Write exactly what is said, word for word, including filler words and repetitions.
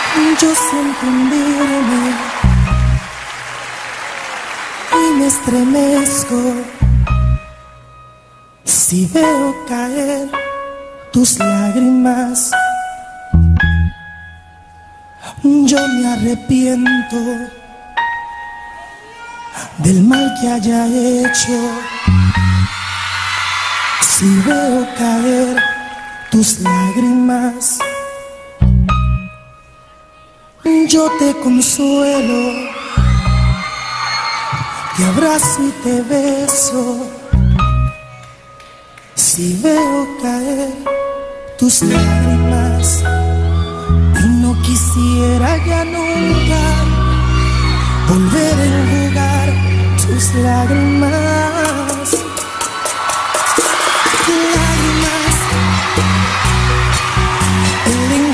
Yo siento hundirme y me estremezco si veo caer tus lágrimas. Yo me arrepiento del mal que haya hecho si veo caer tus lágrimas. Yo te consuelo, te abrazo y te beso si veo caer tus lágrimas. Y no quisiera ya nunca volver a enjugar tus lágrimas. Lágrimas, el